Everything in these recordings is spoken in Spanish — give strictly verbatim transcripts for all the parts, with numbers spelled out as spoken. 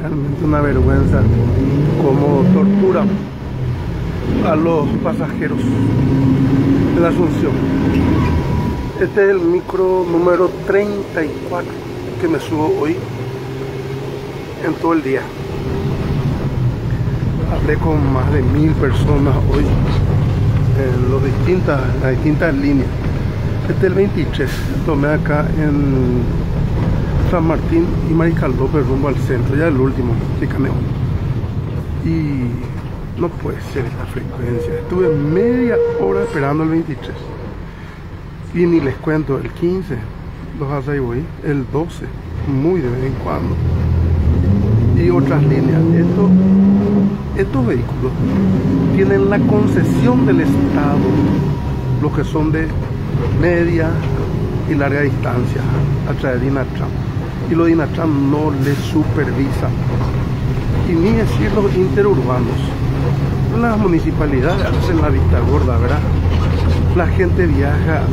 realmente una vergüenza cómo torturan a los pasajeros de la Asunción. Este es el micro número treinta y cuatro que me subo hoy en todo el día. Hablé con más de mil personas hoy en los distintas, las distintas líneas. Este es el veintitrés, tomé acá en San Martín y Mariscal López rumbo al centro, ya el último, Chicaneo. Y no puede ser esta frecuencia. Estuve media hora esperando el veintitrés. Y ni les cuento el quince, los hace voy, el doce, muy de vez en cuando. Y otras líneas. Esto, estos vehículos tienen la concesión del Estado, los que son de media y larga distancia, a través de INATRAM. Y los de INATRAM no les supervisan. Y ni decir los interurbanos. Las municipalidades hacen la vista gorda, ¿verdad? La gente viaja,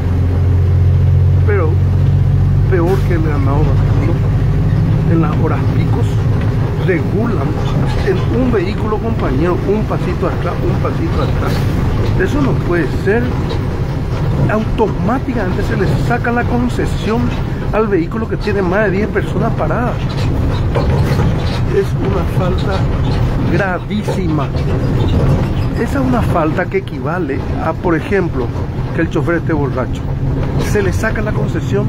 pero peor que el ganado vacuno. En las horas picos regulan en un vehículo compañero, un pasito atrás, un pasito atrás. Eso no puede ser. Automáticamente se le saca la concesión al vehículo que tiene más de diez personas paradas. Es una falta gravísima. Esa es una falta que equivale a, por ejemplo, que el chofer esté borracho. Se le saca la concesión.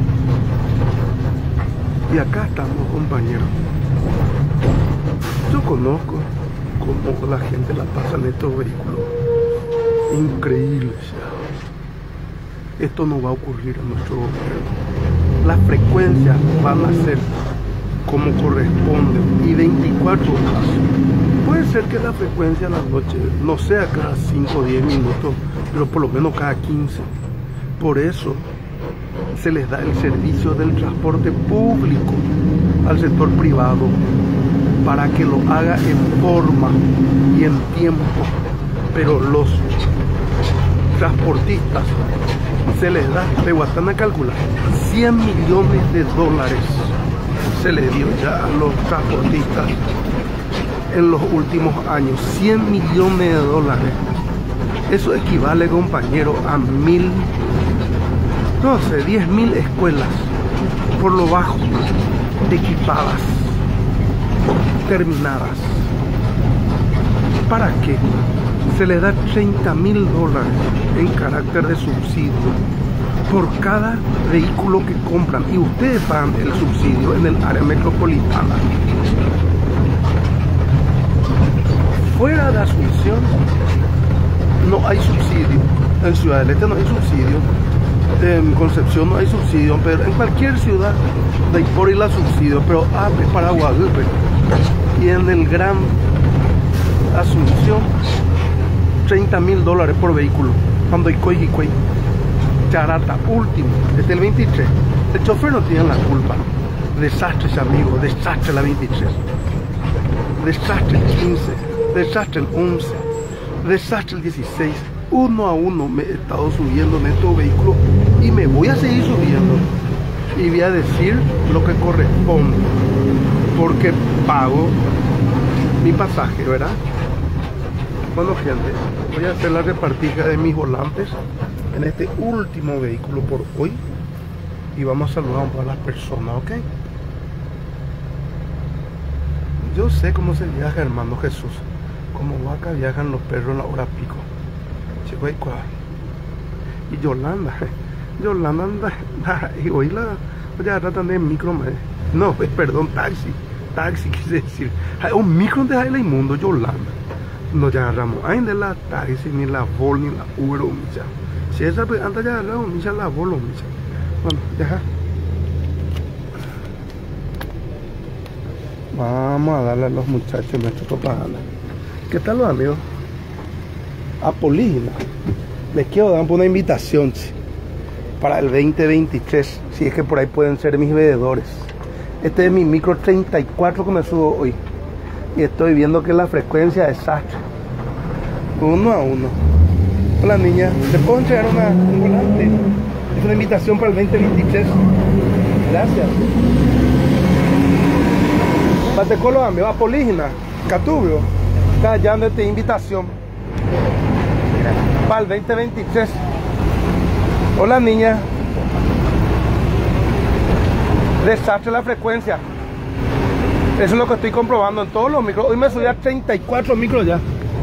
Y acá estamos, compañeros. Yo conozco cómo la gente la pasa en estos vehículos. Increíble. Esto no va a ocurrir en nuestro gobierno. Las frecuencias van a ser como corresponde y veinticuatro horas. Puede ser que la frecuencia en la noche no sea cada cinco o diez minutos, pero por lo menos cada quince. Por eso se les da el servicio del transporte público al sector privado, para que lo haga en forma y en tiempo. Pero los transportistas se les da, de Guatán a calcular, cien millones de dólares se les dio ya a los transportistas en los últimos años. Cien millones de dólares. Eso equivale, compañero, a mil, no sé, diez mil escuelas por lo bajo, equipadas, terminadas. ¿Para qué? Se les da treinta mil dólares en carácter de subsidio por cada vehículo que compran, y ustedes pagan el subsidio en el área metropolitana. Fuera de Asunción no hay subsidio. En Ciudad del Este no hay subsidio, en Concepción no hay subsidio, pero en cualquier ciudad de por ahí la subsidio, pero ah, es para Guadalupe. Y en el Gran Asunción treinta mil dólares por vehículo, cuando hay coy y coy. Charata, último, desde el veintitrés. El chofer no tiene la culpa. Desastres, amigos, desastre la veintitrés, desastre el quince, desastre el once, desastre el dieciséis. Uno a uno me he estado subiendo en estos vehículos y me voy a seguir subiendo. Y voy a decir lo que corresponde, porque pago mi pasaje, ¿verdad? Bueno, gente, voy a hacer la repartija de mis volantes en este último vehículo por hoy y vamos a saludar a todas las personas, ¿ok? Yo sé cómo se viaja, hermano Jesús. Como vaca viajan los perros en la hora pico. Chico, y Yolanda, Yolanda anda, y hoy la, ya tratan de micro, no, perdón, taxi, taxi quise decir, un micro de el inmundo, Yolanda. No ya agarramos ahí de la taxi, ni la Vol, ni la Uber, o micha. Si esa pues anda ya agarramos, micha, la Vol, o micha. Bueno, ya. Vamos a darle a los muchachos nuestra propaganda. ¿Qué tal, los amigos? Apolina, les quiero dar una invitación, ¿sí?, para el veinte veintitrés, si es que por ahí pueden ser mis vendedores. Este es mi micro treinta y cuatro que me subo hoy. Y estoy viendo que la frecuencia es desastre. Uno a uno. Hola, niña, ¿te puedo entregar una, un volante? Es una invitación para el veinte veintitrés. Gracias. Hasta Colo, amigo, Apolígena, Catubio, callando esta invitación para el veinte veintitrés. Hola, niña. Desastre la frecuencia. Eso es lo que estoy comprobando en todos los micros. Hoy me subí a treinta y cuatro micros ya.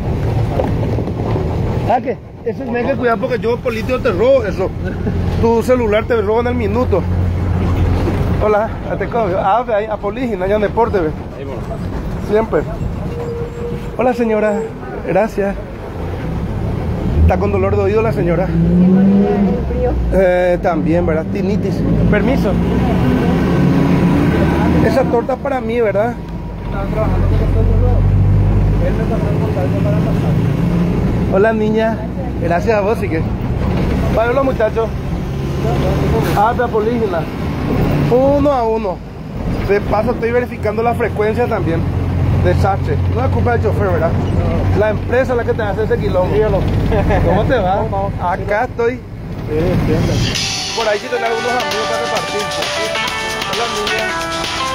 ¿Ah, qué? Eso me hay que cuidar porque yo político te robo eso. Tu celular te roban el minuto. Hola, te cobro. Ah, ve ahí, Apolígena, allá en deporte, ve. Siempre. Hola, señora. Gracias. ¿Está con dolor de oído la señora? Eh, también, ¿verdad? Tinitis. Permiso. Esa torta es para mí, ¿verdad? Hola, niña. Gracias a vos, sí que. Para los muchachos. Ah, de Apolígena. Uno a uno. De paso estoy verificando la frecuencia también. Desastre. No es culpa del chofer, ¿verdad? No. La empresa es la que te hace ese quilombo. ¿Cómo te va? No, no. Acá estoy. Sí, por ahí sí tengo algunos amigos para repartir. Hola, niña.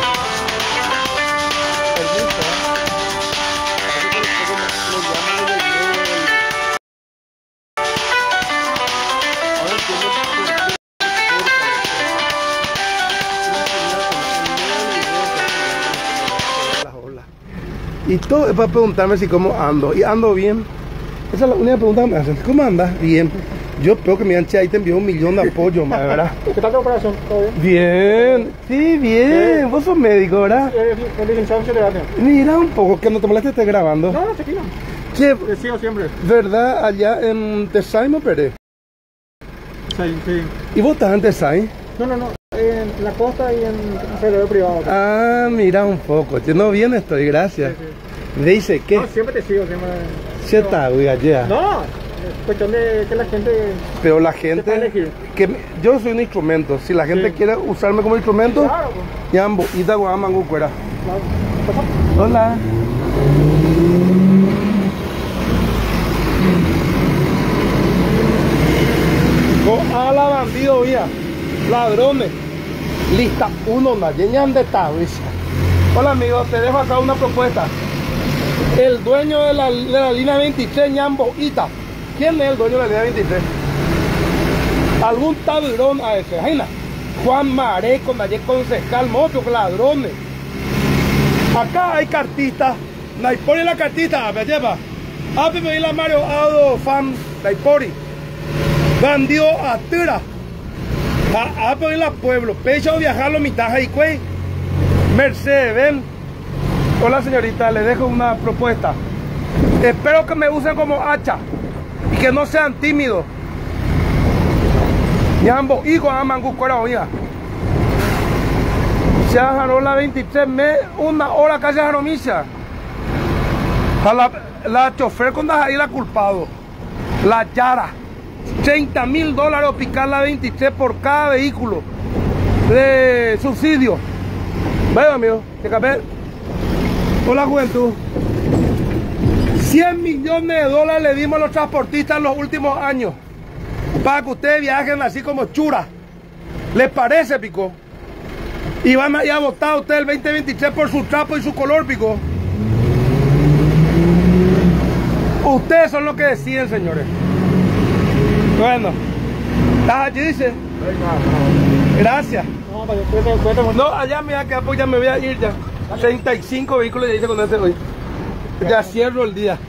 Y todo es para preguntarme si cómo ando. Y ando bien. Esa es la única pregunta que me hacen. ¿Cómo andas? Bien. Yo espero que mi ancha ahí te envió un millón de apoyos, más, ¿verdad? ¿Qué tal tu operación? ¿Todo bien? Bien. Sí, bien. Eh, Vos sos médico, ¿verdad? Eh, el licenciado en Chile. Mira un poco, que no te moleste estar grabando. No, no, tranquilo. ¿Qué? Eh, sigo siempre. ¿Verdad? Allá en Tesay me operé. Sí, sí. ¿Y vos estás en Tesay? No, no, no. En la costa y en servidor privado. Ah, mira un poco. Yo no bien estoy, gracias. Sí, sí. Dice que. No, siempre te sigo, siempre. ¿Qué está, güey, allá? No, es cuestión de que la gente. Pero la gente. Que yo soy un instrumento. Si la gente sí. quiere usarme como instrumento, claro, pues. Yambo, Ita Guamangu Cuera. Claro. Hola. A la bandido, vía. Ladrones. Lista uno, Nayeñan de Tavis. Hola, amigos, te dejo acá una propuesta. El dueño de la, de la línea veintitrés, Ñambo Ita. ¿Quién es el dueño de la línea veintitrés? Algún tabirón a ese. Jaina. Juan Mareco, Naye concejal, muchos ladrones. Acá hay cartistas. Naipori la cartista, me lleva. Ape me la Mario Ado fan Naipori. Bandido Atira. A poner la pueblo, pecho viajarlo mitad y cuey. Mercedes, ven. Hola, señorita, le dejo una propuesta. Espero que me usen como hacha y que no sean tímidos. Ñambo, hijo, amangu, cuera, oiga. Se agarró la veintitrés, me una hora casi agarromicia. La, la chofer con ahí la culpado. La Yara. treinta mil dólares picar la veintitrés por cada vehículo de subsidio. Vaya, amigo, te capé. Hola, juventud. cien millones de dólares le dimos a los transportistas en los últimos años para que ustedes viajen así como chura. ¿Les parece, pico? Y van a ir a votar ustedes el veinte veintitrés por su trapo y su color, pico. Ustedes son los que deciden, señores. Bueno, ¿estás allí, dice? Gracias. No, allá me voy a quedar porque ya me voy a ir ya. treinta y cinco vehículos ya hice con ese hoy. Ya cierro el día.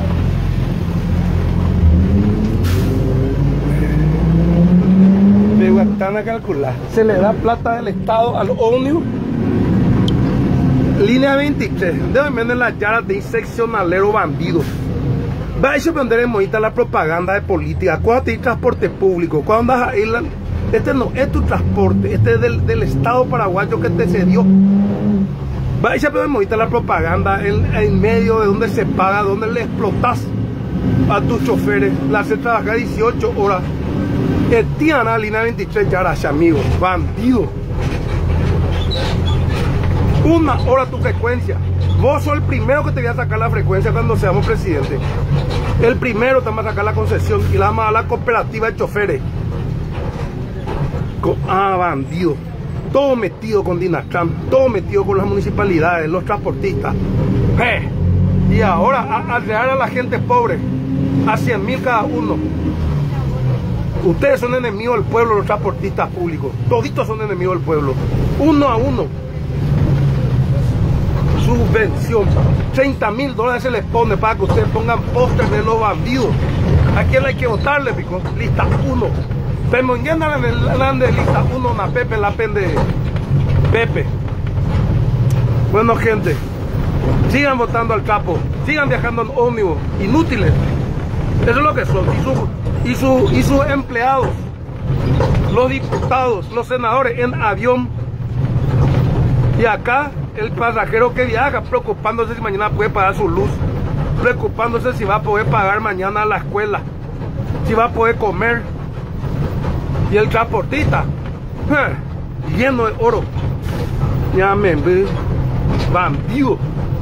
Me están a calcular. Se le da plata del Estado al ómnibus. Línea veintitrés. Deben vender las yaras de inseccionalero bandidos. Va a aprender en Moita la propaganda de política. Cuando te transporte público, cuando andas a ir, este no es tu transporte, este es del, del Estado paraguayo que te cedió. Va a aprender en Moita la propaganda en, en medio de donde se paga, donde le explotas a tus choferes, la haces trabajar dieciocho horas. Etiana, línea veintitrés, ya amigo, bandido. Una hora tu frecuencia. Vos sos el primero que te voy a sacar la frecuencia cuando seamos presidente. El primero te vamos a sacar la concesión y la vamos a dar a la cooperativa de choferes. Ah, bandido. todo metido con Dinatran, todo metido con las municipalidades, los transportistas. ¡Eh! Y ahora a, a regar a la gente pobre a cien mil cada uno. Ustedes son enemigos del pueblo, los transportistas públicos. Toditos son enemigos del pueblo. Uno a uno. Subvención. treinta mil dólares se les pone para que ustedes pongan póster de los bandidos. ¿A quién hay que votarle, pico? Lista uno. Pero mañana en de lista uno, na Pepe, la pende Pepe. Bueno, gente, sigan votando al capo. Sigan viajando en ómnibus. Inútiles. Eso es lo que son. Y, su, y, su, y sus empleados, los diputados, los senadores en avión. Y acá el pasajero que viaja preocupándose si mañana puede pagar su luz, preocupándose si va a poder pagar mañana la escuela, si va a poder comer. Y el transportista, eh, lleno de oro. Ya me ve, bandido.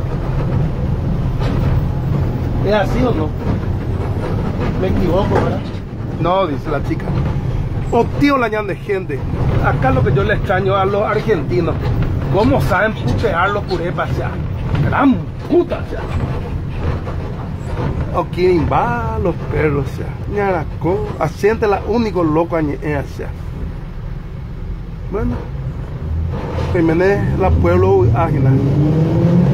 ¿Es así o no? Me equivoco, ¿verdad? No, dice la chica. Oh, tío, la ñan de gente. Acá lo que yo le extraño a los argentinos. ¿Cómo saben putear los purepas? Ya. Gran puta, ya. O quieren va los perros, ya. Ñaraco. Asiente la único loco añe, ya. Bueno. Jiménez, la pueblo ágina.